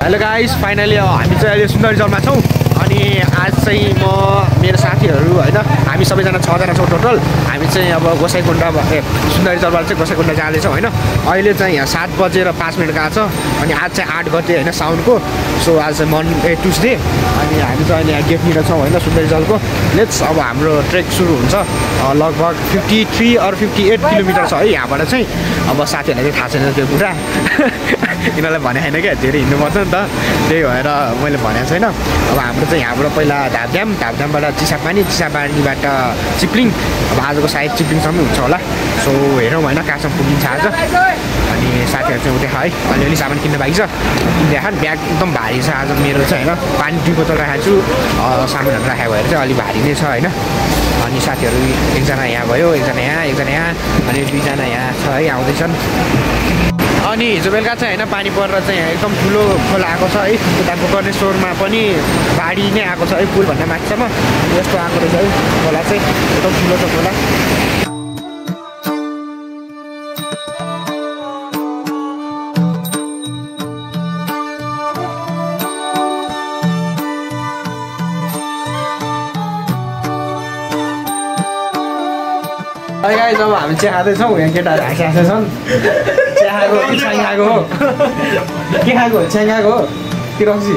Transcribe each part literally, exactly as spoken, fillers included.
Hello guys, finally हामी चाहिँ अहिले सुन्दरी जलमा छौँ। अनि आज चाहिँ म मेरो साथीहरू होइन हामी सबैजना छजना छौँ टोटल। हामी चाहिँ अब गोसाइकुण्ड सुन्दरी जलबाट चाहिँ गोसाइकुण्ड जाँदैछौँ होइन। अहिले चाहिँ यहाँ सात बजेर पाँच मिनट गएको छ। अनि आज चाहिँ आठ गते होइन साउनको। सो आज चाहिँ मन ए ट्युसडे। अनि हामी चाहिँ अहिले यहाँ गेटनिर छौँ होइन सुन्दरी जलको। लेट्स अब हाम्रो ट्रेक सुरु हुन्छ। लगभग fifty three or fifty eight kilometre छ है यहाँबाट चाहिँ। अब साथीहरूलाई चाहिँ थाहा छैन त्यो कुरा यिनीहरूलाई भने होइन क्या, धेरै हिँड्नुपर्छ नि त, त्यही भएर मैले भनेको छैन। अब हाम्रो चाहिँ यहाँबाट पहिला धापड्याम, धापड्यामबाट चिसापानी, चिसापानीबाट चिप्लिङ। अब आजको सायद चिप्लिङसम्म हुन्छ होला। सो हेरौँ होइन कहाँसम्म पुगिन्छ आज। अनि साथीहरू चाहिँ उठे है, अलिअलि सामान किन्न बाँकी छ, किन्दै खान। ब्याग एकदम भारी छ आज मेरो चाहिँ होइन। पानी दुई बोतल राखेको छु, सामानहरू राखेको भएर चाहिँ अलिक भारी नै छ होइन। अनि साथीहरू एकजना यहाँ भयो, एकजना यहाँ, एकजना यहाँ, अनि दुईजना यहाँ छ है, आउँदैछन्। अनि हिजो बेलुका चाहिँ होइन पानी परेर चाहिँ यहाँ एकदम ठुलो खोला आएको छ है। उता गोकर्णेश्वरमा पनि बाढी नै आएको छ है, पुलभन्दा माथिसम्म यस्तो आएको रहेछ है खोला चाहिँ। एकदम ठुलो छ खोला। गाइस अब हामी चिया खाँदैछौँ। यहाँ केटाहरू हाँसी हाँसेका छन्। चिया खाएको हो कि छ्याङ खाएको हो? के खाएको हो? छ्याङ खाएको हो कि रक्सी?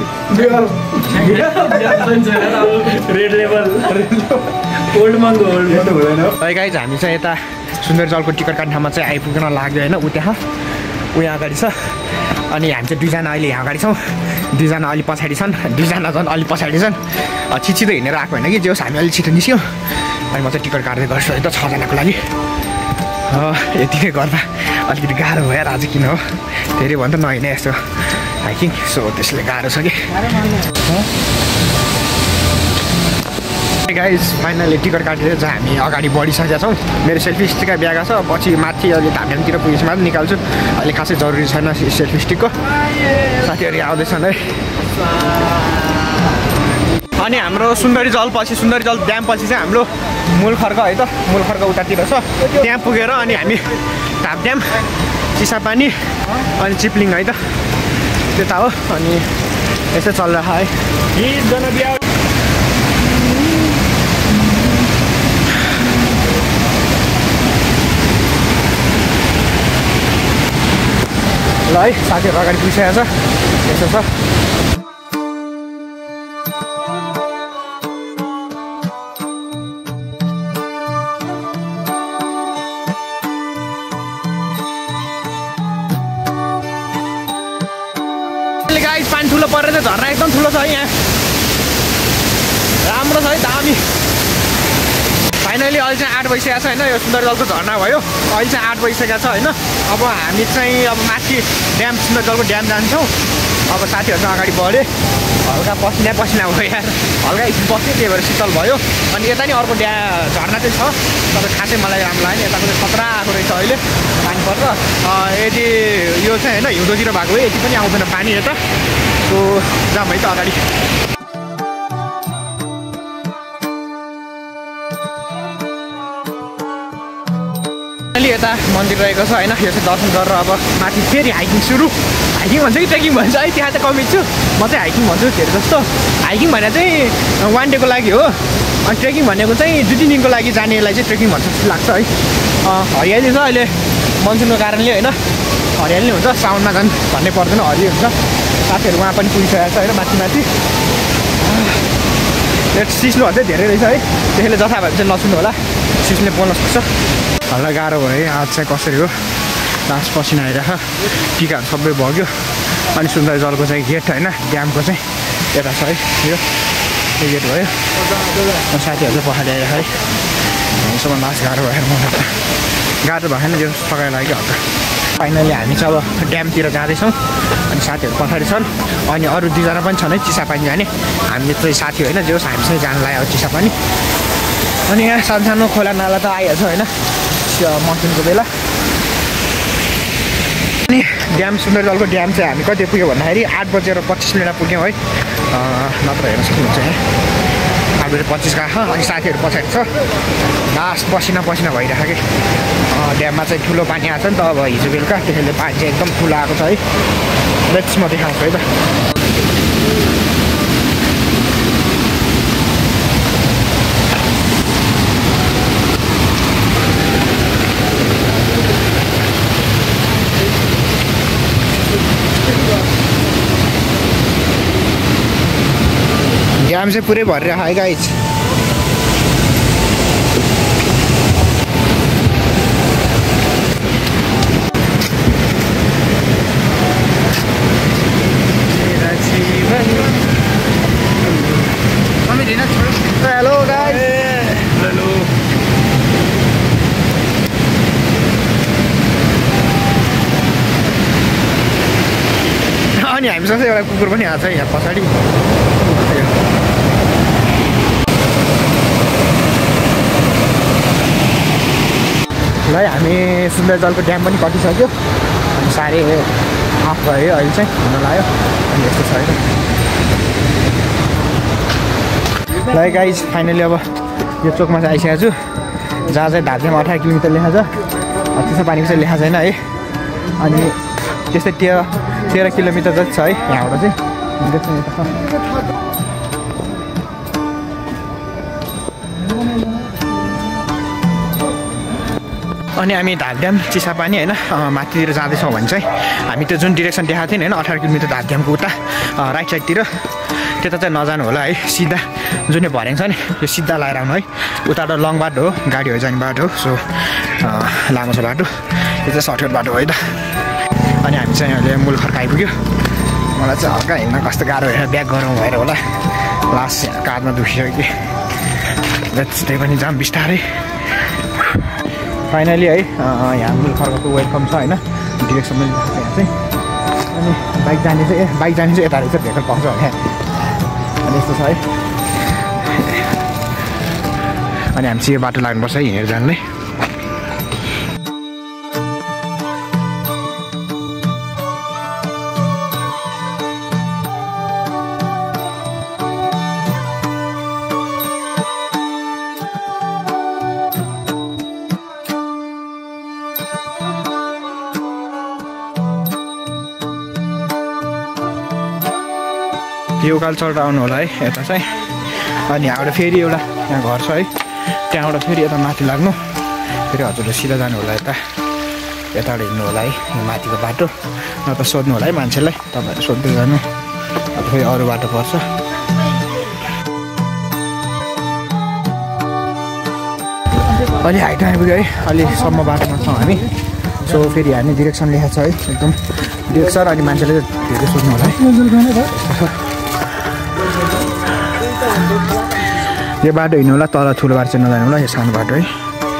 रेड लेभल ओल्ड मङ्गो ओल्ड मङ्गो हुँदैन है। गाइस हामी चाहिँ यता सुन्दरी जलको टिकट काट्ने ठाउँमा चाहिँ आइपुग्न लाग्यो होइन। ऊ त्यहाँ ऊ यहाँ अगाडि छ। अनि हामी चाहिँ दुईजना अहिले यहाँ अगाडि छौँ, दुईजना अलिक पछाडि छन्, दुईजना झन् अलिक पछाडि छन्। छिटो हिँडेर आएको होइन कि जे होस् हामी अलिक छिटो निस्क्यौँ। अनि म चाहिँ टिकट काट्दै गर्छु है त छजनाको लागि। यति नै गर्दा अलिकति गाह्रो भयो आज, किन हो धेरै भन्दा नहिँडे यस्तो हाइकिङ। सो त्यसले गाह्रो छ कि। गाइस फाइनली टिकट काटेर चाहिँ हामी अगाडि बढिसकेका छौँ। मेरो सेल्फी स्टिकका ब्याग छ, पछि माथि अहिले धामतिर पुगेपछि मात्रै निकाल्छु। अहिले खासै जरुरी छैन सेल्फी स्टिकको। साथीहरू आउँदैछन् है। अनि हाम्रो सुन्दरी जल पछि, सुन्दरी जल ड्याम पछि चाहिँ हाम्रो मूल खर्क है त, मूल खर्क उतातिर छ। त्यहाँ पुगेर अनि हामी धापड्याम, चिसापानी अनि चिप्लिङ है त त्यता हो। अनि यस्तै चल्छ है। ल है साथीहरू अगाडि पुगिसकेको छ। यस्तो छ। गाइस पानी ठुलो परेर चाहिँ झर्ना एकदम ठुलो छ है यहाँ, राम्रो छ है, दामी। फाइनली अहिले चाहिँ आठ बजिसकेको छ होइन। यो सुन्दरी जलको झर्ना भयो, अहिले चाहिँ आठ बजिसकेको छ होइन। अब हामी चाहिँ अब माथि ड्याम, सुन्दरी जलको ड्याम जान्छौँ। अब साथीहरूसँग अगाडि बढ्यो, हल्का पसिना पसिना भयो यार, हल्का एकछिन बस्यो, त्यही भएर शीतल भयो। अनि यता नि अर्को ड्या झर्ना चाहिँ छ, तपाईँ खासै मलाई राम्रो लाग्यो। यताको चाहिँ खतरा आएको रहेछ अहिले पानी पर्छ। यदि यो चाहिँ होइन हिउँदोतिर भएको भए यति पनि आउँदैन पानी यता। सो जाऊँ है त अगाडि। यता मन्दिर रहेको छ होइन। यो चाहिँ दर्शन गरेर अब माथि फेरि हाइकिङ सुरु। हाइकिङ भन्छ कि ट्रेकिङ भन्छ है, त्यहाँ चाहिँ कमिट छु। म चाहिँ हाइकिङ भन्छु धेरै जस्तो। हाइकिङ भनेर चाहिँ वान डेको लागि हो, अनि ट्रेकिङ भनेको चाहिँ दुई तिन दिनको लागि जानेलाई चाहिँ ट्रेकिङ भन्छ जस्तो लाग्छ है। हरियाली छ अहिले मनसुनको कारणले होइन, हरियाली नै हुन्छ। साउनमा झन् भन्नै पर्दैन, हरियो हुन्छ। साथीहरू उहाँ पनि पुगिसकेको छ होइन माथि माथि। सिस्नो चाहिँ धेरै रहेछ है, त्यसैले जथाभावी चाहिँ नसुन्नु होला, सिस्नोले बोल्न सक्छ। हल्ला गाह्रो भयो है आज चाहिँ। कसरी हो लास पसिना आइरहेको, टिकाहरू सबै भग्यो। अनि सुन्दरी जलको चाहिँ गेट होइन, ड्यामको चाहिँ यता छ है। यो यो गेट भयो। साथीहरू चाहिँ पछाडि आइरहेको है। हामीसँग लास गाह्रो भयो मलाई त, गाह्रो भएन जो थकाइ लाग्यो हल्का। फाइनली हामी चाहिँ अब ड्यामतिर जाँदैछौँ। अनि साथीहरू पछाडि छन्, अनि अरू दुईजना पनि छन् है चिसापानी जाने। हामी चाहिँ साथी होइन जे होस् हामीसँग जान लाग्यो चिसापानी। अनि यहाँ सानो सानो खोला नाला त आइहाल्छ होइन मनसुनको बेला। अनि ड्याम, सुन्दरी जलको ड्याम चाहिँ हामी कति पुग्यो भन्दाखेरि आठ बजेर पच्चिस मिनटमा पुग्यौँ है। नत्र हेर्न सक्नुहुन्छ यहाँ आठ बजे पच्चिस गएको। अनि साथीहरू पछाडि छ, लास्ट पसिना पसिना भइरहेको कि। ड्याममा चाहिँ ठुलो पानी आएको छ नि त अब हिजो बेलुका, त्यसैले पानी चाहिँ एकदम ठुलो आएको छ है। लेट्स म देखाउँछु है त। जाम चाहिँ पुरै भरेर है गाइज। Hello guys. हेलो अनि हामीसँग एउटा कुकुर पनि आएको छ यहाँ पछाडि। ल हामी सुन्दरजलको ड्याम पनि कटिसक्यो अनि साह्रै अफ भयो अहिले चाहिँ हुन लाग्यो अनि यस्तो छ होइन। ल गाइज फाइनली अब यो चोकमा चाहिँ आइसकेको छु जहाँ चाहिँ धादियामा अठार किलोमिटर लेखा छ, चिसो पानीको चाहिँ लेखा छैन है। अनि त्यस्तै तेह्र तेह्र किलोमिटर जति छ है यहाँबाट चाहिँ। अनि हामी धादियाम चिसापानी होइन माथितिर जाँदैछौँ भने चाहिँ हामी त्यो जुन डिरेक्सन देखाएको थियौँ होइन अठार किलोमिटर धादियामको उता राइट साइडतिर त्यता चाहिँ नजानु होला है। सिधा जुन यो भर्याङ छ नि यो सिधा लगाएर आउनु है। उताबाट लङ बाटो हो, गाडीहरू जाने बाटो हो, सो लामो छ बाटो, यो चाहिँ सर्टकट बाटो हो है त। अनि हामी चाहिँ अहिले मूल खर्क आइपुग्यो। मलाई चाहिँ हल्का हिँड्न कस्तो गाह्रो भएर ब्याक गरौँ भएर होला लास्ट काँधमा दुखिसक्यो कि त्यही पनि जाम बिस्तारै। फाइनली है यहाँ मूल खर्कको वेलकम छ होइन डिरेक्सन पनि यहाँ चाहिँ। अनि बाइक जाने चाहिँ ए बाइक जाने चाहिँ यता रहेछ भेकल पाउँछ भने अनि यस्तो छ है। अनि हामी चाहिँ यो बाटो लाग्नुपर्छ है हिँडेर जानलाई। यो उकालो चढेर आउनु होला है यता चाहिँ। अनि यहाँबाट फेरि एउटा यहाँ घर छ है, त्यहाँबाट फेरि यता माथि लाग्नु, फेरि हजुरले सिधा जानु होला यता यताबाट हिँड्नु होला है यो माथिको बाटो। न त सोध्नु होला है मान्छेलाई, तपाईँहरू सोध्दै जानु अब फेरि अरू बाटो पर्छ। अलि हाइट आइपुग्यो है, अलिसम्म बाटोमा छौँ हामी। सो फेरि हामी डिरेक्सन लेखेको छ है एकदम डिरेक्सन। अनि मान्छेले धेरै सोध्नु होला है। यो बाटो हिँड्नु होला, तल ठुलो बाटो चाहिँ नजानु होला, यो सानो बाटो है।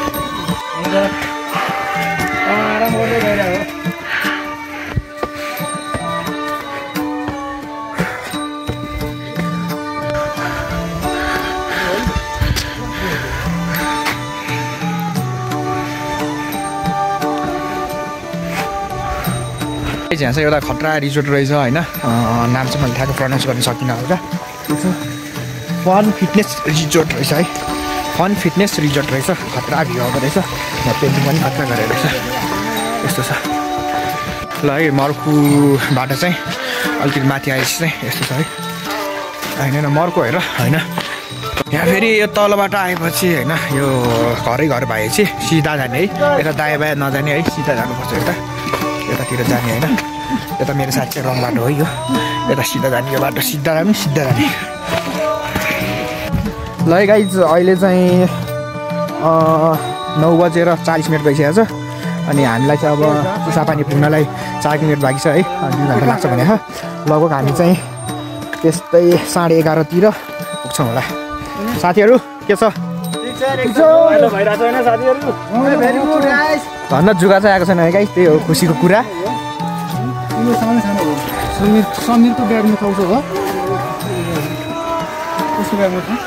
यहाँ चाहिँ एउटा खतरा रिजोर्ट रहेछ होइन, नाम चाहिँ मैले ठ्याक्क प्रनाउन्स गर्न सकिनँ होला। फन फिटनेस रिजोर्ट रहेछ है, फन फिटनेस रिजोर्ट रहेछ। खतरा भ्यू आउँदो रहेछ, यहाँ पेन्टिङ पनि खतरा गरेर रहेछ यस्तो छ। ल है मर्कुबाट चाहिँ अलिकति माथि आएपछि चाहिँ यस्तो छ है। होइन मर्को हेर होइन, यहाँ फेरि यो तलबाट आएपछि होइन यो घरै घर भएपछि सिधा जाने है, यता दायाँ बायाँ नजाने है, सिधा जानुपर्छ यता यतातिर जाने होइन। यता मेरो साथी चाहिँ रङ बाटो हो यो, यता सिधा जाने यो बाटो सिधा जाने सिधा जाने। ल है गाइज अहिले चाहिँ नौ बजेर चालिस मिनट भइसकेको छ। अनि हामीलाई चाहिँ अब चिसापानी पुग्नलाई चार मिनट बाँकी छ है, दुई घन्टा लाग्छ भने लगभग हामी चाहिँ त्यस्तै साढे एघारतिर पुग्छौँ होला। साथीहरू के छ? धन्न जुगा चाहिँ आएको छैन है गाइस, त्यही हो खुसीको कुरा। समीरको ब्यागमा पाउँछ हो कसको ब्यागमा छ?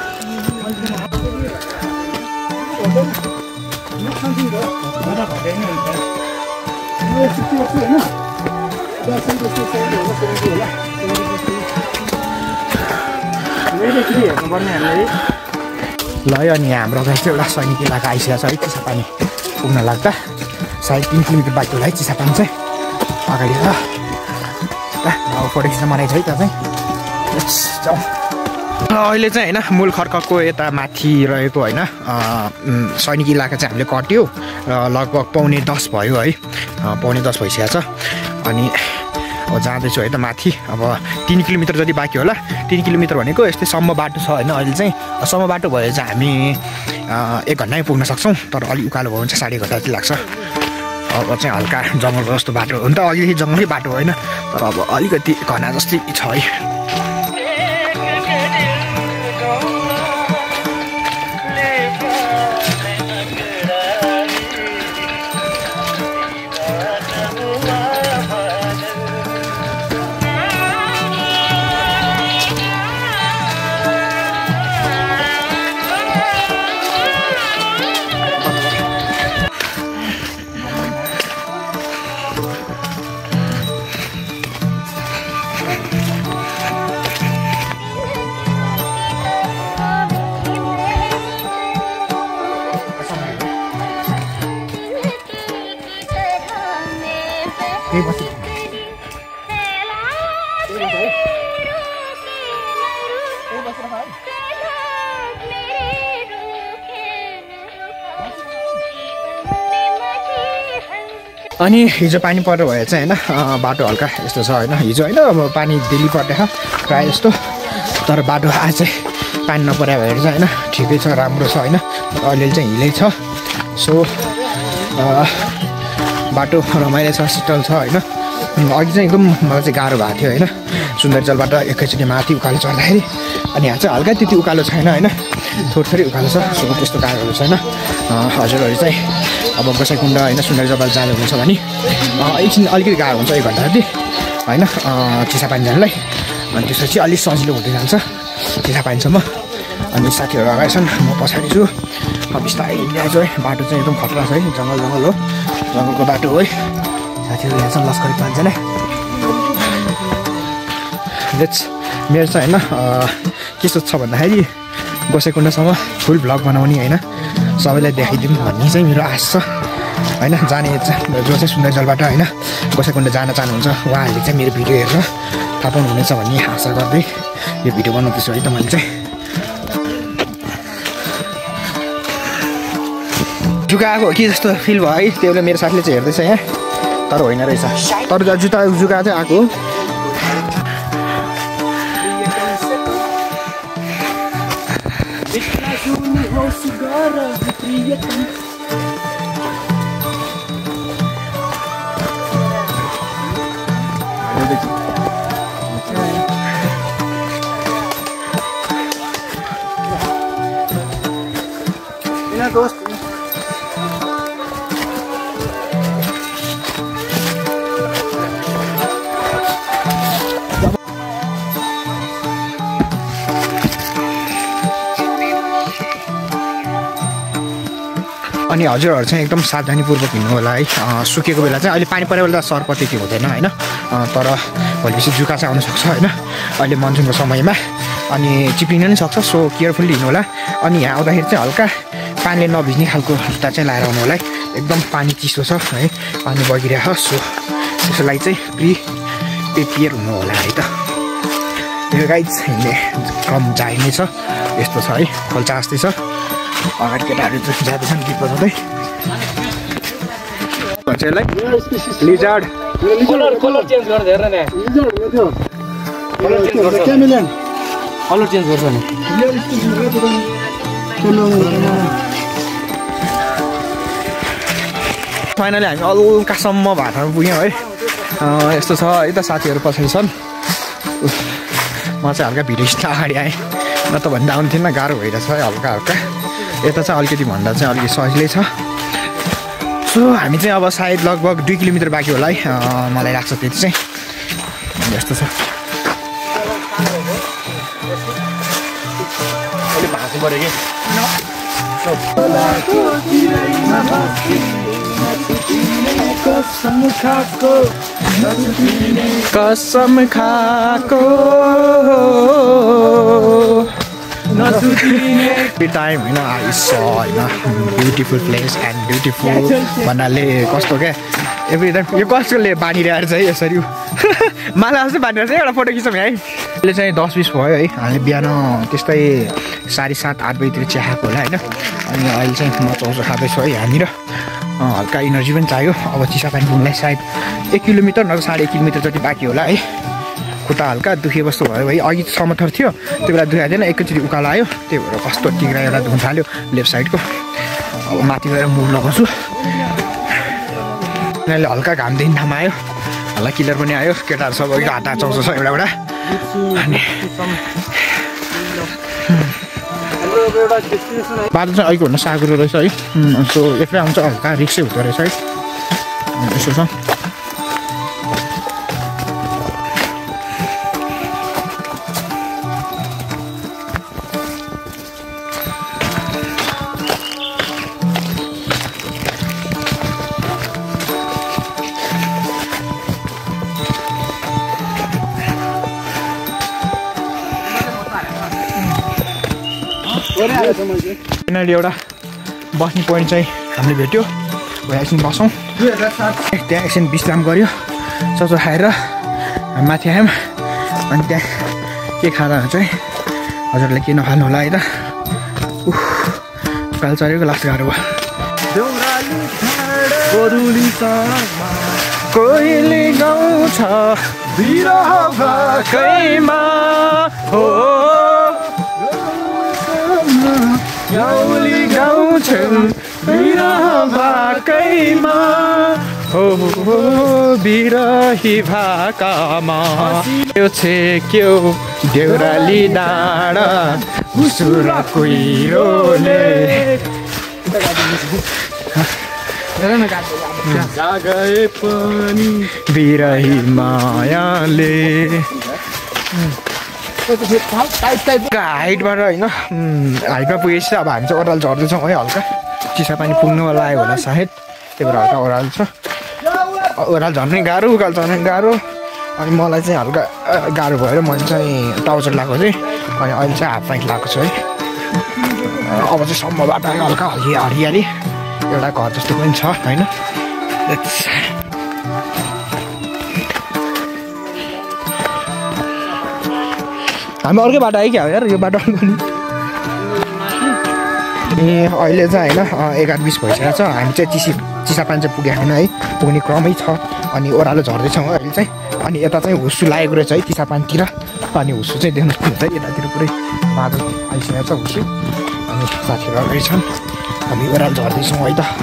ल अनि हाम्रो गाई चाहिँ एउटा सैनिक इलाका आइसकेको छ है, चिसापानी पुग्न लाग्दा सायद तिन किलोमिटर बाटो होला है चिसापानी चाहिँ अगाडि। अब फोटो खिच्न मनाइ छ है त्यहाँ चाहिँ अहिले चाहिँ होइन मूल खर्कको यता माथि रहेको होइन सैनिक इलाका चाहिँ हामीले कट्यो र लगभग पौने दस भयो है पौने दस भइसकेको छ अनि अब जाँदैछु है त माथि अब तिन किलोमिटर जति बाँकी होला तिन किलोमिटर भनेको यस्तै सम्म बाटो छ होइन अहिले चाहिँ सम्म बाटो भयो चाहिँ हामी एक घन्टामै पुग्न सक्छौँ तर अलिक उकालो भयो भने चाहिँ साढे घन्टा जति लाग्छ अब चाहिँ हल्का जङ्गलको जस्तो बाटो हुन त अलिकति जङ्गलै बाटो होइन तर अब अलिकति घना जस्तै छ है अनि हिजो पानी पर्यो भए चाहिँ होइन बाटो हल्का यस्तो छ होइन हिजो होइन अब पानी डेली परेको प्रायः जस्तो तर बाटो आज चाहिँ पानी नपरे भएर चाहिँ होइन ठिकै छ राम्रो छ होइन अलिअलि चाहिँ हिलै छ सो बाटो रमाइलो छ शीतल छ होइन अघि चाहिँ एकदम मलाई चाहिँ गाह्रो भएको थियो होइन सुन्दरजलबाट एकैचोटि माथि उकालो चढ्दाखेरि अनि यहाँ चाहिँ हल्का त्यति उकालो छैन होइन थोरै थोरै उकालो छ सो त्यस्तो गाह्रोहरू छैन हजुरहरू चाहिँ अब गोसाइँकुण्ड होइन सुन्दरजल जानु हुन्छ भने एकछिन अलिकति गाह्रो हुन्छ एक घन्टा जति होइन चिसापानी जानलाई अनि त्यसपछि अलिक सजिलो हुँदै जान्छ चिसापानीसम्म अनि साथीहरू अगाडि छन् म पछाडि छु बिस्तारै हिँडिरहेको छु है बाटो चाहिँ एकदम खतरा छ है जङ्गल जङ्गल हो जङ्गलको बाटो हो है साथीहरू यहाँ छन् लस्करी पाँचजना लेट्स मेरो चाहिँ होइन कस्तो छ भन्दाखेरि गोसाइँकुण्डसम्म फुल भ्लग बनाउने होइन सबैलाई देखाइदिउँ भन्ने चाहिँ मेरो आश छ होइन जाने जो चाहिँ सुन्दरजलबाट होइन गोसाइँकुण्ड जान चाहनुहुन्छ उहाँहरूले चाहिँ मेरो भिडियो हेरेर थाहा पाउनुहुनेछ भन्ने आशा गर्दै यो भिडियो बनाउँदैछु है त मैले चाहिँ जुका आएको हो कि जस्तो फिल भयो है त्यो बेला मेरो साथीले चाहिँ हेर्दैछ यहाँ तर होइन रहेछ तर जुत्ता जुका चाहिँ आएको हो दोस्त अनि हजुरहरू चाहिँ एकदम सावधानीपूर्वक हिँड्नु होला है सुकेको बेला चाहिँ अहिले पानी परेको बेला सर्प त्यति हुँदैन होइन तर भोलिपछि जुका चाहिँ आउनसक्छ होइन अहिले मनसुनको समयमा अनि चिप्लिन नि सक्छ सो केयरफुल्ली हिँड्नु होला अनि यहाँ आउँदाखेरि चाहिँ हल्का पानीले नभिज्ने खालको जुत्ता चाहिँ लाएर आउनु होला है एकदम पानी चिसो छ है पानी बगिरहेको सो त्यसको लागि चाहिँ प्रि प्रिपेयर हुनु होला है त यो गाइड हिँड्ने क्रम जाइने छ यस्तो छ है खोल्चा जस्तै छ अगाडि केटाहरू जाँदैछन् गीत बजाउँदै भन्छ यसलाई लिजार्ड कलर कलर चेन्ज गर्छ हेर न कलर चेन्ज गर्छ क्यामेलियन कलर चेन्ज गर्छ नि फाइनली हामी हल्कासम्म भाटामा पुग्यौँ है यस्तो छ है त साथीहरू पछाडि छन् म चाहिँ हल्का भिडियो स्टार अगाडि आएँ न त भन्दा आउँथेन गाह्रो भइरहेछ है हल्का हल्का यता चाहिँ अलिकति भन्दा चाहिँ अलिकति सजिलै छ सो हामी चाहिँ अब सायद लगभग दुई किलोमिटर बाँकी होला है मलाई लाग्छ त्यति चाहिँ यस्तो छ भाँच्नु पऱ्यो कि कसम खाको टाइम होइन आइस होइन ब्युटिफुल प्लेस एन्ड ब्युटिफुल भन्नाले कस्तो क्या एभ्री टाइम यो कसले बाँधिरहेको छ है यसरी मलाई जस्तै बाँधिरहेको छ एउटा फोटो खिचौँ है अहिले चाहिँ दस बिस भयो है हामी बिहान त्यस्तै साढे सात आठ बजीतिर चिया खाएको होला होइन अनि अहिले चाहिँ म चौचो खाँदैछु है यहाँनिर हल्का इनर्जी पनि चाहियो अब चिसापानी पुग्नलाई सायद एक किलोमिटर नभए साढे एक किलोमिटर जति बाँकी होला है खुट्टा हल्का दुखे जस्तो भयो है अघि समथर थियो त्यो बेला दुखाइदिएन एकैचोटि उकालो आयो त्यही भएर कस्तो टिग्रा एउटा धुन थाल्यो लेफ्ट साइडको अब माथि गएर मुभ लगाउँछु यिनीहरूले हल्का घामदेखि घाम आयो हल्ला किलर पनि आयो केटाहरू सबैको हात हात चाउँछ छ एउटा एउटा अनि बाटो चाहिँ अहिलेको हुन सागुरो रहेछ है सो एक्लै आउँछ हल्का रिक्सै हुँदो रहेछ है यसो छ यिनीहरूले एउटा बस्ने पोइन्ट चाहिँ हामीले भेट्यो भए एकछिन बसौँ त्यहाँ एकछिन विश्राम गऱ्यो चौचो खाएर हामी माथि आयौँ अनि त्यहाँ के खाँदा चाहिँ हजुरलाई के नखानु होला है त उफ काल चढेको लास्ट गाह्रो भयो कोइली गाउँछ बिरह भाकैमा हो गाउँली गाउँछन् बिरह भाकैमा हो बिरही भाकामा त्यो छेक्यो देउराली डाँडा उसुर कुहिरोले गए पनि बिरही मायाले हाइटबाट होइन हाइटमा पुगेपछि अब हामी चाहिँ ओह्रालो झर्दैछौँ है हल्का चिसा पानी पुग्नु लाग्यो होला सायद त्यही भएर हल्का ओह्रालो छ ओह्रालो झर्ने गाह्रो उकालो झर्ने गाह्रो अनि मलाई चाहिँ हल्का गाह्रो भएर मैले चाहिँ टाउचर लगाएको थिएँ अनि अहिले चाहिँ हाफ प्यान्ट लगाएको छु है अब चाहिँ सम्मबाट हल्का हल्की हरियाली एउटा घर जस्तो पनि छ होइन हामी अर्कै बाटो आयो क्या यार यो बाटो पनि ए अहिले चाहिँ होइन एघार बिस भइसकेको छ हामी चाहिँ चिसी चिसापानी चाहिँ पुगेको छैन है पुग्ने क्रमै छ अनि ओह्रालो झर्दैछौँ अहिले चाहिँ अनि यता चाहिँ हुस्सु लागेको रहेछ है चिसापानीतिर अनि हुस्सु चाहिँ देख्नु सक्नुहुन्छ यतातिर पुरै बादल आइसकेको छ हुस्सु अनि साथीहरू अगाडि छन् हामी ओह्रालो झर्दैछौँ है त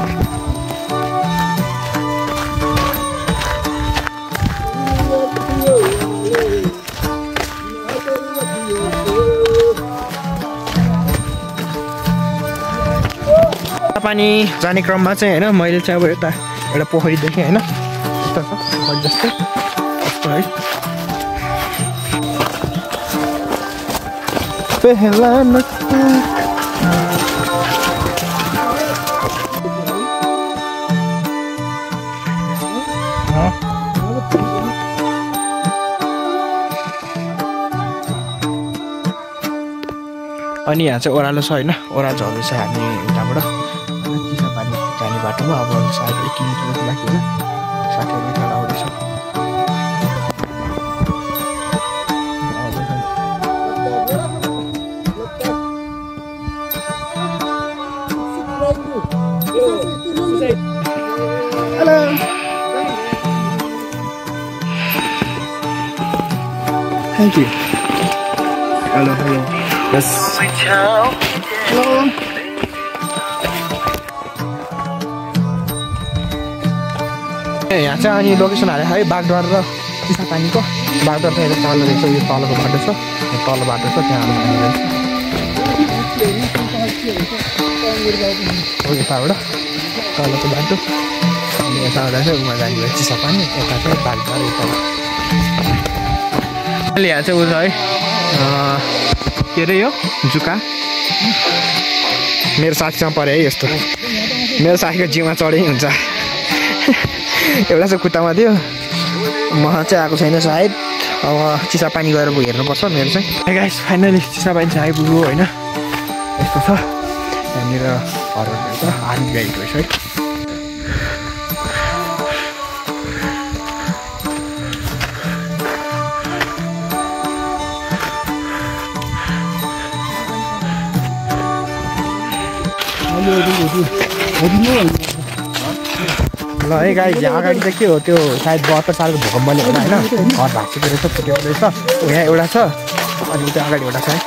पानी जाने क्रममा चाहिँ होइन मैले चाहिँ अब यता एउटा पोखरी देखेँ होइन यस्तो छ पोखरी जस्तो कस्तो है अनि यहाँ चाहिँ ओह्रालो छ होइन ओह्रालो झर्दैछ हामी उताबाट चिसापानी जाने बाटोमा अब सायद एक किलोमिटर जति बाँकी होला साथीहरू उता आउँदैछ hello thank you hello hello Yes. Hello. यहाँ चाहिँ अनि लोकेसन हाले है बागद्वार र चिसापानीको बागद्वार चाहिँ तल रहेछ यो तलको बाटो छ तल बाटो छ त्यहाँ यताबाट तलको बाटो अनि यताबाट चाहिँ उमा जाने भयो चिसापानी यता चाहिँ बागद्वार यता अहिले यहाँ चाहिँ उयो है के अरे यो जुका मेरो साथीसँग पऱ्यो है यस्तो मेरो साथीको जिउमा चढै हुन्छ एउटा चाहिँ खुट्टामा थियो म चाहिँ आएको छैन सायद अब चिसापानी गएर हेर्नुपर्छ मेरो चाहिँ गाइस फाइनली चिसापानी चाहिँ आइपुग्यो होइन यस्तो छ यहाँनिर हरहरू रहेछ आर्मी गाइड रहेछ है ल है गाइस यहाँ अगाडि चाहिँ के हो त्यो सायद बहत्तर सालको भूकम्पले होला होइन घर भाँचेको रहेछ फुटेको रहेछ यहाँ एउटा छ अनि उता अगाडि एउटा छ है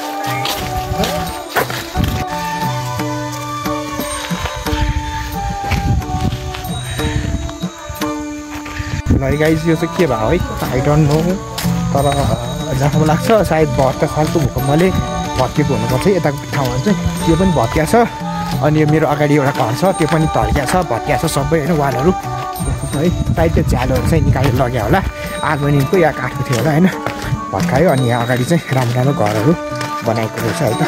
ल गाइस यो चाहिँ के भयो है आई डोन्ट नो तर जहाँसम्म लाग्छ सायद बहत्तर सालको भूकम्पले भत्किएको हुनुपर्छ यताको ठाउँमा चाहिँ त्यो पनि भत्किया छ अनि मेरो अगाडि एउटा घर छ त्यो पनि धर्किया छ भत्किया छ सबै होइन वालहरू है सायद त्यो झ्यालहरू चाहिँ निकालेर लग्यो होला आर्मेनियमको या काठको थियो होला होइन भत्कायो अनि यहाँ अगाडि चाहिँ राम्रो राम्रो घरहरू बनाएको रहेछ है त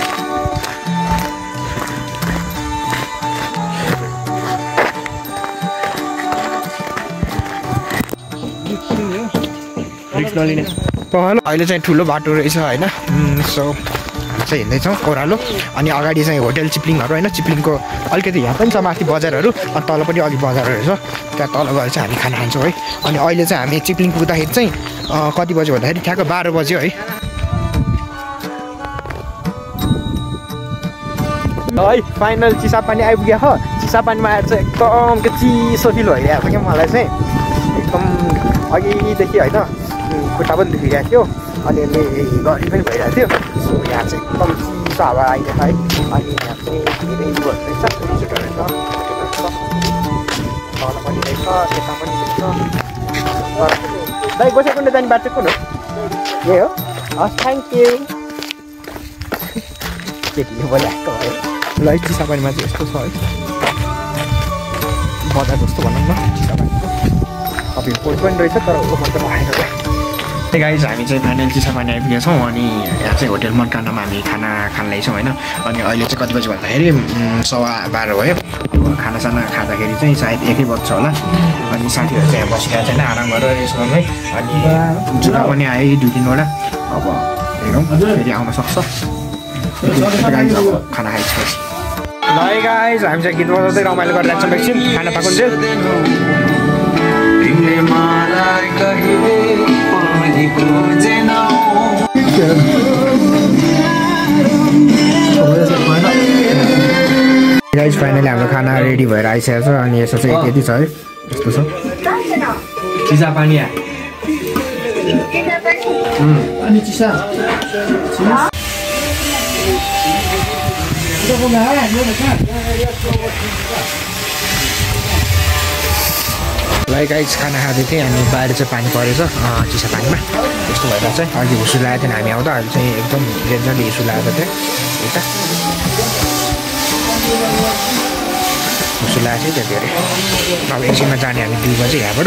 अहिले चाहिँ ठुलो बाटो रहेछ होइन सो हामी चाहिँ हिँड्दैछौँ ओह्रालो अनि अगाडि चाहिँ होटेल चिप्लिङहरू होइन चिप्लिङको अलिकति यहाँ पनि छ माथि बजारहरू अनि तल पनि अघि बजार रहेछ त्यहाँ तल गएर चाहिँ हामी खाना खान्छौँ है अनि अहिले चाहिँ हामी चिप्लिङ पुग्दाखेरि चाहिँ कति बज्यो भन्दाखेरि ठ्याक्क बाह्र बज्यो है है फाइनल चिसापानी आइपुग्यो हो चिसापानीमा आएर चाहिँ एकदम के चिसो फिल भइरहेको छ क्या मलाई चाहिँ एकदम अघिदेखि होइन खुट्टा पनि दुखिरहेको थियो अलिअलि गरी पनि भइरहेको थियो सो यहाँ चाहिँ एकदम चिसो हावा आइरहेको है अनि यहाँ चाहिँ धेरै उयोहरू रहेछ रिजोर्टहरू रहेछ तल पनि रहेछ यता पनि रहेछ दाइ गोसाइकुण्ड जाने बाटो चाहिँ कुन हो यही हो हस् थ्याङ्क यू केटीले बोलाएको भयो ल चिसापानीमा चाहिँ यस्तो छ है बजार जस्तो भनौँ न चिसापानीको कफी पोइन्ट पनि रहेछ तर ओभर त भएन गाइज हामी चाहिँ फाइनल चिसापानी आइपुगेका छौँ अनि यहाँ चाहिँ होटेल मनकानामा हामी खाना खान ल्याइछौँ होइन अनि अहिले चाहिँ कति बजी भन्दाखेरि सवा बाह्र भयो खानासाना खाँदाखेरि चाहिँ सायद एकै बज्छ होला अनि साथीहरू चाहिँ यहाँ बसिरहेको छैन आराम गरेर रेस्टुरेन्टमै अनि जुत्ता पनि आयो दुई तिनवटा अब हेरौँ फेरि आउन सक्छ गाइज अब खाना खाइसकेपछि ल है गाइज हामी चाहिँ गीत बजाउँदै रमाइलो गरेर जान्छौँ एकछिन खाना पाकुन्जेल गाइज फाइनली हाम्रो खाना रेडी भएर आइसकेको छ अनि यसो चाहिँ यति छ है यस्तो छ चिसापानी अनि चिसा ल गाइज खाना खाँदै थिएँ अनि बाहिर चाहिँ पानी परेछ चिसा पानीमा यस्तो भएर चाहिँ अघि हुसु लगाएको थिएन हामी आउँदा अहिले चाहिँ एकदम डेन्जरली हुसु लगाएको थियो यता हुसु लगाएको थियो त्यहाँ धेरै अब एकछिनमा जाने हामी दुई बजी यहाँबाट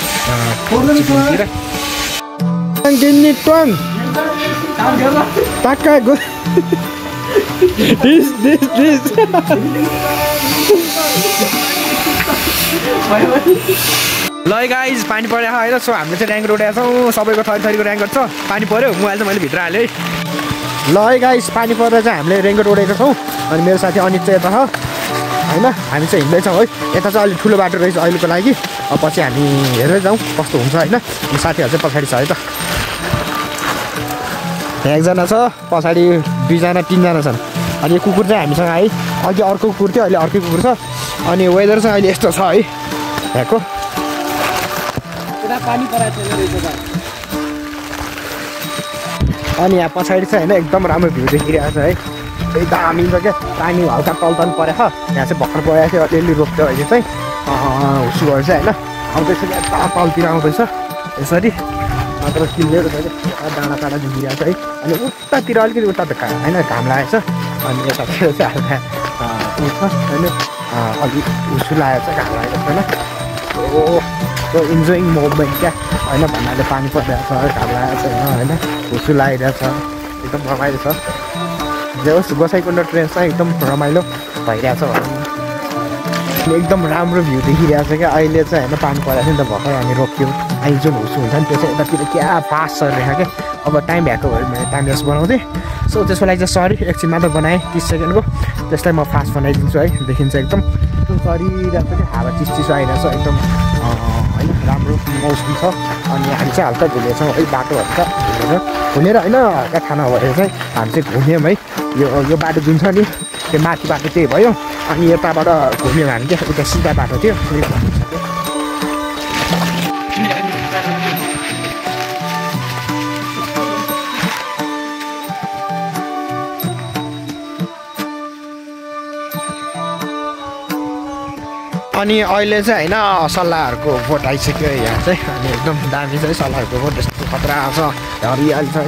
ल गाइज पानी पऱ्यो होइन सो हामीले चाहिँ ऱ्याङ्क उठाएका छौँ सबैको थरी थरीको ऱ्याङ्क छ पानी पऱ्यो मोबाइल चाहिँ मैले भित्र हालेँ है ल है गाइज पानी पर्दा चाहिँ हामीले रेङ्गट उडेको छौँ अनि मेरो साथी अनित चाहिँ यता छ होइन हामी चाहिँ हिँड्दैछौँ है यता चाहिँ अलिक ठुलो बाटो रहेछ अहिलेको लागि अब पछि हामी हेरेर जाउँ कस्तो हुन्छ होइन अनि साथीहरू चाहिँ पछाडि छ है त यहाँ एकजना छ पछाडि दुईजना तिनजना छन् अनि यो कुकुर चाहिँ हामीसँग है अघि अर्को कुकुर थियो अहिले अर्कै कुकुर छ अनि वेदर चाहिँ अहिले यस्तो छ है यहाँको अनि यहाँ पछाडि चाहिँ होइन एकदम राम्रो भ्यू देखिरहेको छ है त्यही दामी छ क्या पानी हल्का तलतल परेको यहाँ चाहिँ भर्खर परेको थियो अलिअलि रोक्थ्यो अहिले चाहिँ हुसुहरू चाहिँ होइन आउँदैछ क्या तलतिर आउँदैछ यसरी मात्र किल्लेर डाँडा काँडा देखिरहेको छ है अनि उतातिर अलिकति उता होइन घाम लागेको छ अनि यतातिर चाहिँ हल्का उठ होइन अलिक हुसु लागेको छ घाम लागेको छैन हो त्यो इन्जोइङ मोमेन्ट क्या होइन भन्नाले पानी परिरहेको छ घाम लागेको छैन होइन हुसु लागिरहेको छ एकदम रमाइलो छ जे होस् गोसाइकुण्ड ट्रेन चाहिँ एकदम रमाइलो भइरहेको छ भनौँ न एकदम राम्रो भ्यू देखिरहेको छ क्या अहिले चाहिँ होइन पानी परेको थियो नि त भर्खर हामी रोक्यौँ अहिले जुन हुसु हुन्छ नि त्यो चाहिँ यतातिर क्या फास्ट चलिरहेको क्या अब टाइम भ्याएको भएर मैले टाइम लेस बनाउँथेँ सो त्यसको लागि चाहिँ सरी एकछिन मात्र बनाएँ तिस सेकेन्डको त्यसलाई म फास्ट बनाइदिन्छु है देखिन्छ एकदम एकदम चलिरहेको छ कि हावा चिस चिसो आइरहेको छ एकदम होइन राम्रो मौसम छ अनि हामी चाहिँ हल्का घुमेछौँ है बाटोहरू त घुमेर घुमेर होइन हल्का खाना भएर चाहिँ हामी चाहिँ घुम्यौँ है यो यो बाटो जुन छ नि त्यो माथि बाटो त्यही भयो अनि यताबाट घुम्यो भने चाहिँ उता सिधा बाटो थियो अनि अहिले चाहिँ होइन सल्लाहहरूको भोट आइसक्यो यहाँ चाहिँ अनि एकदम दामी चाहिँ सल्लाहहरूको भोट यस्तो खतरा छ हरियाली छ है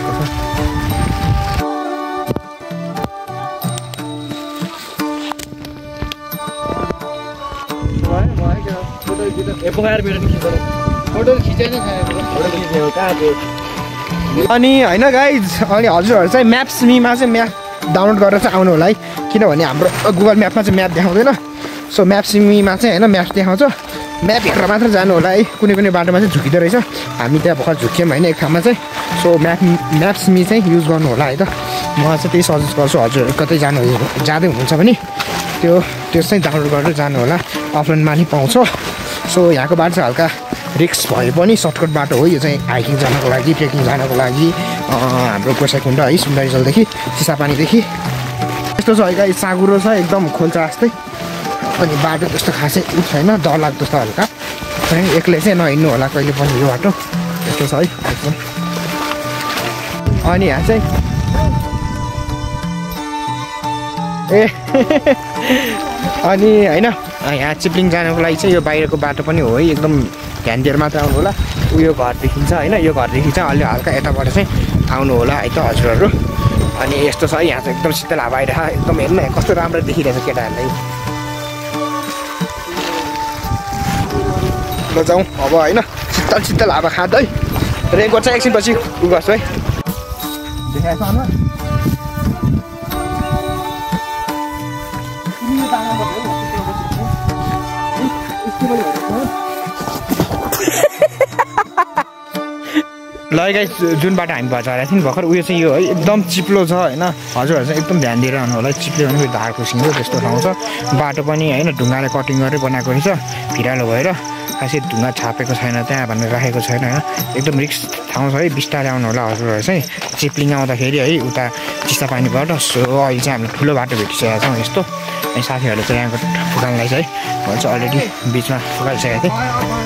अनि होइन गाइज अनि हजुरहरू चाहिँ म्याप्स मीमा चाहिँ म्याप डाउनलोड गरेर चाहिँ आउनु होला है किनभने हाम्रो गुगल म्यापमा चाहिँ म्याप देखाउँदैन सो म्याप्स मीमा चाहिँ होइन म्याप देखाउँछ म्याप हेरेर मात्र जानु होला है कुनै कुनै बाटोमा चाहिँ झुकिँदो रहेछ हामी त्यहाँ भर्खर झुक्यौँ होइन एक ठाउँमा चाहिँ सो म्याप म्याप्स मी चाहिँ युज गर्नु होला है त म चाहिँ त्यही सजेस्ट गर्छु हजुर कतै जानु जाँदै हुनुहुन्छ भने त्यो त्यो चाहिँ डाउनलोड गरेर जानु होला अफलाइनमा नि पाउँछ सो यहाँको बाटो चाहिँ हल्का रिक्स भए पनि सर्टकट बाटो हो यो चाहिँ हाइकिङ जानको लागि ट्रेकिङ जानको लागि हाम्रो गोसाइकुण्ड है सुन्दरीजलदेखि चिसापानीदेखि यस्तो छ है साँगुरो छ एकदम खोल्चा जस्तै अनि बाटो त्यस्तो खासै उ छैन डर लाग्दो छ हल्का एक्लै चाहिँ नहिँड्नु होला कहिले पनि यो बाटो यस्तो छ है एकदम अनि यहाँ चाहिँ ए अनि होइन यहाँ चिप्लिङ जानको लागि चाहिँ यो बाहिरको बाटो पनि हो है एकदम ध्यान दिएर मात्र आउनु होला उयो घर देखिन्छ होइन यो घरदेखि चाहिँ अलि हल्का यताबाट चाहिँ आउनु होला है त हजुरहरू अनि यस्तो छ यहाँ चाहिँ एकदम शीतल हावा आइरहेको एकदम हेर्नु कस्तो राम्रो देखिरहेछ केटाहरूलाई ल जाउँ अब होइन शीतल शीतल हावा खाँदै रेनकोट चाहिँ एकछिनपछि उ गर्छु है देखाएको ल गाइस जुन बाटो हामी भएर आएको थियौँ भर्खर उयो चाहिँ यो है एकदम चिप्लो छ होइन हजुरहरू चाहिँ एकदम ध्यान दिएर आउनु होला चिप्लो भने धार खुसिङ्गो त्यस्तो ठाउँ छ बाटो पनि होइन ढुङ्गाले कटिङ गरेर बनाएको रहेछ भिरालो भएर खासै ढुङ्गा छापेको छैन त्यहाँ भनेर राखेको छैन होइन एकदम रिक्स ठाउँ छ है बिस्तारै आउनु होला हजुरहरू चाहिँ चिप्लिङ आउँदाखेरि है उता चिसापानीबाट सो अहिले चाहिँ हामीले ठुलो बाटो भेटिसकेका छौँ यस्तो अनि साथीहरूले चाहिँ यहाँको फुकानलाई चाहिँ भन्छ अलरेडी बिचमा फुकाइसकेको थिएँ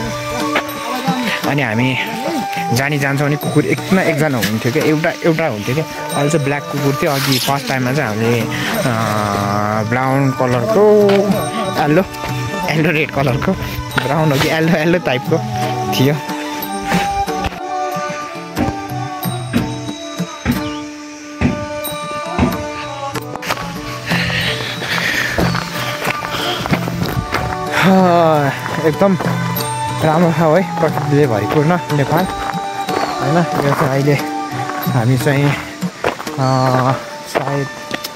अनि हामी जानी जान्छौँ भने कुकुर एक न एकजना हुन्थ्यो क्या एउटा एउटा हुन्थ्यो क्या अहिले चाहिँ ब्ल्याक कुकुर थियो अघि फर्स्ट टाइममा चाहिँ हामीले ब्राउन कलरको येल्लो येल्लो रेड कलरको ब्राउन हो कि येल्लो येल्लो टाइपको थियो एकदम राम्रो छ है प्रकृतिले भरिपूर्ण नेपाल होइन यो चाहिँ अहिले हामी चाहिँ सायद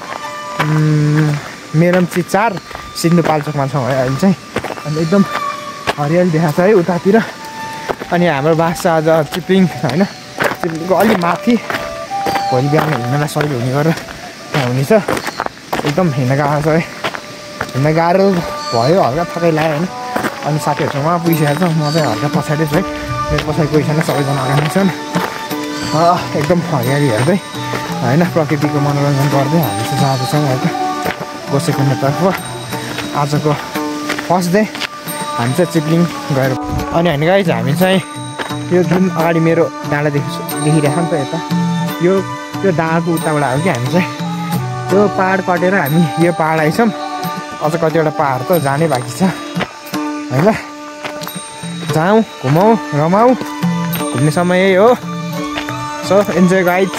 मेरमची चार सिन्धुपाल्चोकमा छौँ है अहिले चाहिँ अनि एकदम हरियाली देखाएको छ है उतातिर अनि हाम्रो बास छ आज चिप्लिङ होइन चिप्लिङको अलिक माथि भोलि बिहान हिँड्नलाई सजिलो हुने गरेर त्यहाँ हुनेछ एकदम हिँड्न गाह्रो छ है हिँड्न गाह्रो भयो हल्का थकाइ लाग्यो होइन अनि साथीहरूसँग पुगिसकेको छ म चाहिँ हल्का पछाडि छु है मेरो पछाडि कोही छैन सबैजना अगाडि छन् एकदम हरियाली हेर्दै होइन प्रकृतिको मनोरञ्जन गर्दै हामी चाहिँ जाँदैछौँ है त गोसाइकुण्डतर्फ आजको फर्स्ट डे हामी चाहिँ चिप्लिङ गएर अनि हामी गाइज हामी चाहिँ यो जुन अगाडि मेरो डाँडा देखि देखिरहेको नि त यता यो त्यो डाँडाको उताबाट हो कि हामी चाहिँ त्यो पाहाड कटेर हामी यो पाहाड आइछौँ अझ कतिवटा पाहाड त जानै बाँकी छ होइन जाउँ घुमाउँ रमाउँ घुम्ने समय यही हो सो इन्जोय गाइज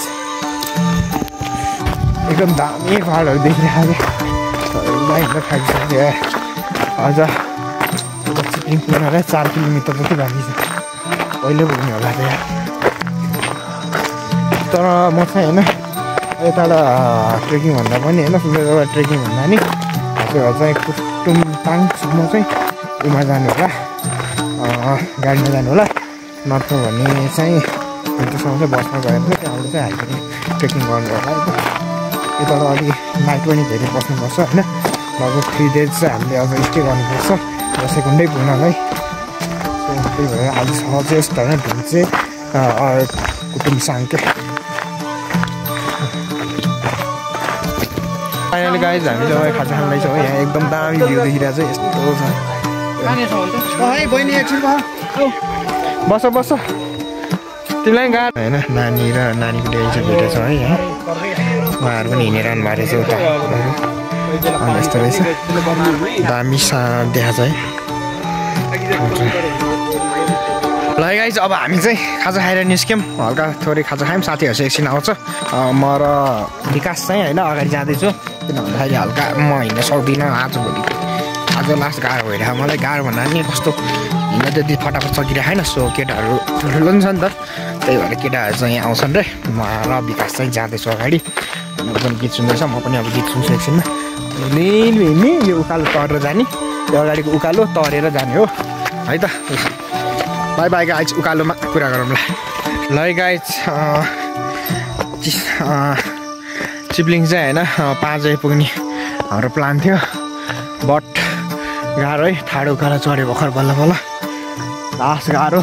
एकदम दामी पाहाडहरू देखिरहेको क्या हिँड्न थाकिसक्यो अझ चिप्लिङ पुग्नलाई चार किलोमिटर जति बाँकी छ कहिले पुग्ने होला त्यहाँ तर म चाहिँ होइन यताबाट ट्रेकिङ भन्दा पनि होइन सुन्दरबाट ट्रेकिङ भन्दा नि हजुरहरू चाहिँ कुटुमताङसम्म चाहिँ उमा जानु होला गाडीमा जानु होला नत्र भने चाहिँ त्यहाँसम्म चाहिँ बसमा गएर चाहिँ त्यहाँबाट चाहिँ हाइकिङ ट्रेकिङ गर्नु होला यताबाट अलिक नाइट पनि धेरै बस्नुपर्छ होइन लगभग थ्री डेज चाहिँ हामीले अब स्टे गर्नुपर्छ गोसाइकुण्डै पुग्नलाई त्यही भएर आज सजेस्ट होइन ढुङ्चे कुटुम साङ्के फाइनली गाइज हामी चाहिँ खाजा खान लाइछौँ यहाँ एकदम दामी भ्यू देखिरहेको छ यस्तो छ है बहिनी एकछिन बस बस तिमीलाई गाह्रो होइन नानी र नानीको ड्याडी चाहिँ भेटेको छ है यहाँ उहाँहरू पनि हिँडिरहनु भएको रहेछ उता अनि यस्तो रहेछ दामी सा देखाएको छ है ल गाइज अब हामी चाहिँ खाजा खाएर निस्क्यौँ हल्का थोरै खाजा खायौँ साथीहरू चाहिँ एकछिन आउँछ म र विकास चाहिँ होइन अगाडि जाँदैछु किन भन्दाखेरि हल्का म हिँड्न सक्दिनँ आजभोलि आज लास्ट गाह्रो भइरहेको मलाई गाह्रो भन्दा नि कस्तो हिँड्न त्यति फटाफट सकिरहेको छैन सो केटाहरू ठुलो नि छ नि त त्यही भएर केटाहरू चाहिँ यहाँ आउँछन् रे म र विकास चाहिँ जाँदैछु अगाडि म पनि गीत सुन्दैछ म पनि अब गीत सुन्छु एकछिनमा लिनु हिँड्ने यो उकालो तरेर जाने यो अगाडिको उकालो तरेर जाने हो है त बाई बाई गाइज उकालोमा कुरा गरौँ ल ल गाइज चिप्लिङ चाहिँ होइन पाँच बजे पुग्ने हाम्रो प्लान थियो बट गाह्रो है ठाडो उकालो चढ्यो भर्खर बल्ल बल्ल लास्ट गाह्रो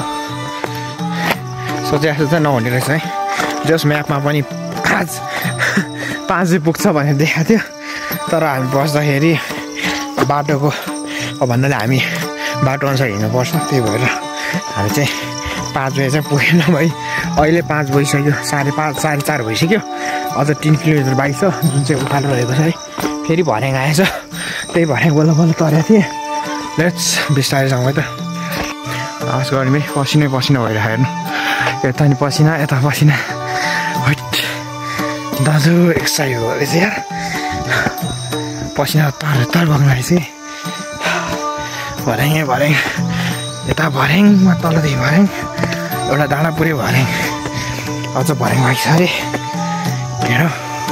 सोचे जस्तो चाहिँ नहुने रहेछ है जस म्यापमा पनि पाँच पाँच बजी पुग्छ भनेर देखाएको थियो तर हामी बस्दाखेरि बाटोको भन्नाले हामी बाटो अनुसार हिँड्नुपर्छ त्यही भएर हामी चाहिँ पाँच बजी चाहिँ पुगेन भाइ अहिले पाँच बजिसक्यो साढे पाँच साढे चार भइसक्यो अझ तिन किलोमिटर बाइक छ जुन चाहिँ उकालो रहेको छ है फेरि भर्याङ आएछ त्यही भर्याङ बल्ल बल्ल तरेको थिएँ लेट्स बिस्तारै जाउँ है त आवाज गर्ने पसिनै पसिना भइरहेको हेर्नु यता नि पसिना यता पसिना हट दाजु एक्सर्साइज भयो रहेछ यार पसिना तर तर बग्नु रहेछ भर्याङ भर्याङ यता भर्याङमा तलदेखि भर्याङ एउटा डाँडा पुऱ्यो भर्याङ अझ भर्याङ बाँकी छ अरे हेर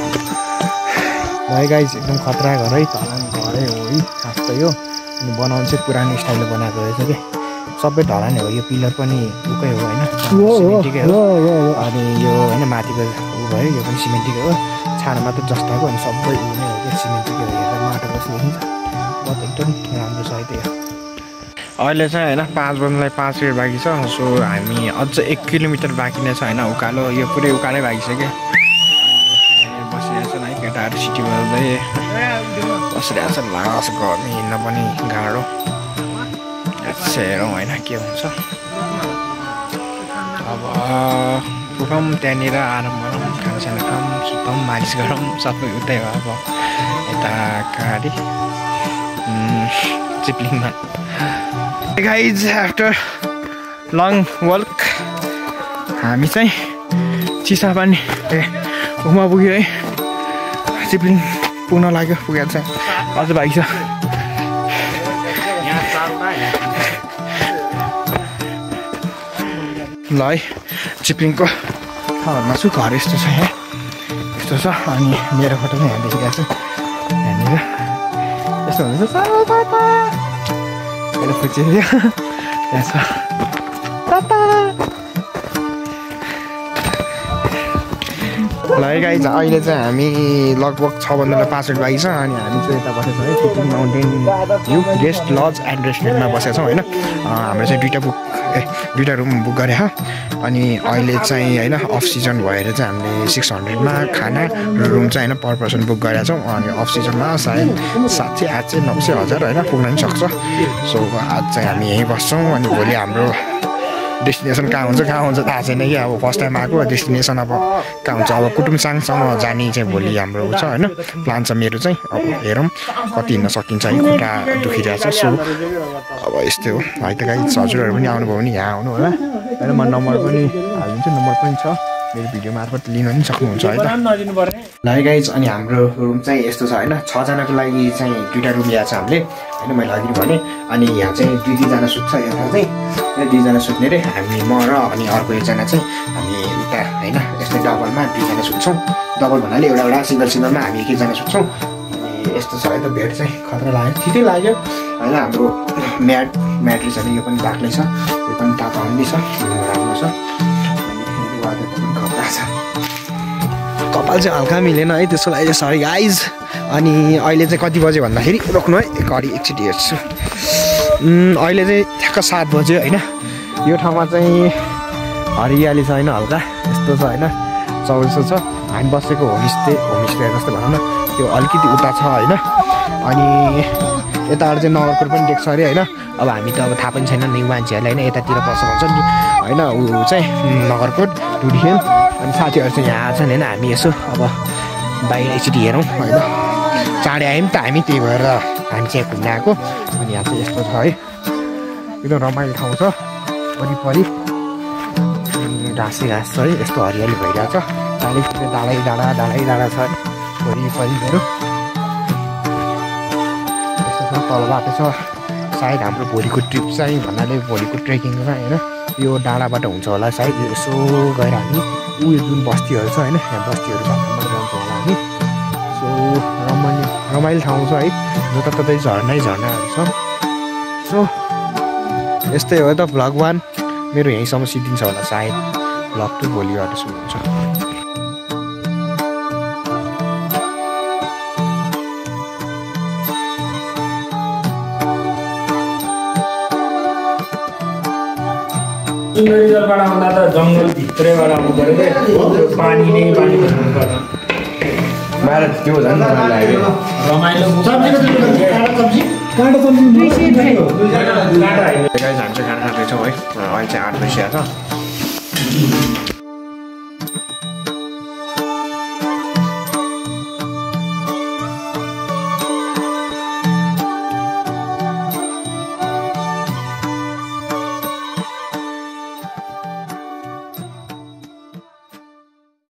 भाइ गाइज एकदम खतरा घर है ढलान घरै हो है खास त यो अनि बनाउनु चाहिँ पुरानो स्टाइलले बनाएको रहेछ कि सबै ढलानै हो यो पिलर पनि उकै हो होइन सिमेन्टिकै हो अनि यो होइन माथिको ऊ भयो यो पनि सिमेन्टिकै हो छाना मात्र जस्ताको अनि सबै ऊ नै हो क्या सिमेन्टिकै हो हेर्दा माटोको जस्तो देखिन्छ बहुत एकदम राम्रो छ है त्यो अहिले चाहिँ होइन पाँच बज्नुलाई पाँच मिनट बाँकी छ सो हामी अझ एक किलोमिटर बाँकी नै छ होइन उकालो यो पुरै उकालै बाँकी छ क्या बसिरहेको छ है केटाहरू सिटी बजाउँदै बसिरहेको छ लास गर्ने हिँड्न पनि गाह्रो हेरौँ होइन के हुन्छ अब पुगौँ त्यहाँनिर आराम गरौँ खानासाना खाऊँ सुतौँ मालिस गरौँ सबै उतै हो अब यता गाडी चिप्लिङमा गाइज आफ्टर लङ वल्क हामी चाहिँ चिसापानी ए घुमा पुग्यो है चिप्लिङ पुग्न लाग्यो पुगेर चाहिँ अझ बाँकी छ ल है चिप्लिङको ठाउँमा छु घर यस्तो छ यहाँ यस्तो छ अनि मेरो फोटो पनि यहाँ देखिरहेको छु यहाँनिर यस्तो हुँदैछ मेरो खुचियो त्यहाँ छ ल है गाइज अहिले चाहिँ हामी लगभग छ भन्दा पाँच मिनट बाँकी छ अनि हामी चाहिँ यता बसेको छौँ है Chipling mountain view guest lodge and रेस्टुरेन्टमा बसेको छौँ होइन हाम्रो चाहिँ दुइटा बुक ए दुइटा रुम बुक गरे अनि अहिले चाहिँ होइन अफ सिजन भएर चाहिँ हामीले सिक्स हन्ड्रेडमा खाना र रुम चाहिँ होइन पर पर्सन बुक गरेका छौँ अनि अफ सिजनमा सायद सात सय आठ सय नौ सय हजार होइन पुग्न पनि सक्छ सो आज चाहिँ हामी यहीँ बस्छौँ अनि भोलि हाम्रो डेस्टिनेसन कहाँ हुन्छ कहाँ हुन्छ थाहा छैन कि अब फर्स्ट टाइम आएको डेस्टिनेसन अब कहाँ हुन्छ अब कुटुमसाङसम्म जाने चाहिँ भोलि हाम्रो छ होइन प्लान छ मेरो चाहिँ अब हेरौँ कति हिँड्न सकिन्छ है खुट्टा दुखिरहेको छ सो अब यस्तै हो है त गाइज हजुरहरू पनि आउनुभयो भने यहाँ आउनु होला होइन म नम्बर पनि हालिदिन्छु नम्बर पनि छ मेरो भिडियो मार्फत लिन पनि सक्नुहुन्छ है त ल है गाइज अनि हाम्रो रुम चाहिँ यस्तो छ होइन छजनाको लागि चाहिँ दुइटा रुम ल्याएको छ हामीले होइन मैले अघि भने अनि यहाँ चाहिँ दुई दुईजना सुत्छ यता चाहिँ दुईजना सुत्ने रे हामी म र अनि अर्को एकजना चाहिँ हामी उता होइन यस्तै डबलमा दुईजना सुत्छौँ डबल भन्नाले एउटा एउटा सिङ्गल सिङ्गलमा हामी एक एकजना सुत्छौँ अनि यस्तो छ है त बेड चाहिँ खतरा लाग्यो ठिकै लाग्यो होइन हाम्रो म्याट म्याट्रेस अनि यो पनि बाक्लै छ यो पनि तातो आउने छ राम्रो छ अनि वादर पनि खतरा छ कपाल चाहिँ हल्का मिलेन है त्यसको लागि सरी गाइज अनि अहिले चाहिँ कति बज्यो भन्दाखेरि रोक्नु है घडी एकचोटि हेर्छु अहिले चाहिँ ठ्याक्क सात बज्यो होइन यो ठाउँमा चाहिँ हरियाली छ होइन हल्का यस्तो छ होइन चौरसो छ हामी बसेको होमस्टे होमस्टे जस्तो भनौँ न त्यो अलिकति उता छ होइन। अनि यताबाट चाहिँ नगरकोट पनि देख्छ अरे होइन। अब हामी त अब थाहा पनि छैन न्यु मान्छेहरूलाई होइन यतातिर बस्छ भन्छ नि होइन। ऊ चाहिँ नगरकोट टुरिखेल अनि साथीहरू चाहिँ यहाँ आएछन् होइन। हामी यसो अब बाहिर एकचोटि हेरौँ होइन। चाँडै आयौँ त हामी त्यही भएर हामी चाहिँ घुम्न आएको। अनि यहाँ चाहिँ यस्तो छ है एकदम रमाइलो ठाउँ छ वरिपरि घाँसै घाँस छ है। यस्तो हरियाली भइरहेछ डाँडै डाँडै डाँडा डाँडै डाँडा छ वरिपरिहरू यस्तो छ। तल बाटो छ सायद हाम्रो भोलिको ट्रिप चाहिँ भन्नाले भोलिको ट्रेकिङ चाहिँ होइन यो डाँडाबाट हुन्छ होला सायद। यसो गएर हामी उयो जुन बस्तीहरू छ होइन यहाँ बस्तीहरू बाटोबाट जान्छौँ होला हामी। सो रमाइलो रमाइलो ठाउँ छ है जताततै झर्नै झर्नाहरू छ। सो यस्तै हो त भ्लग वान मेरो यहीँसम्म सिद्धिन्छ होला सायद। भ्लग टू भोलिबाट सुरु हुन्छ। सुन्दरीजलबाट आउँदा त जङ्गलभित्रैबाट आउनु पऱ्यो क्या पानी नै पानी भन्नु पर्छ। मलाई त्यो झन् रमाइलो हामी चाहिँ खाना खाँदैछौँ है। अहिले चाहिँ आठ बजी छ।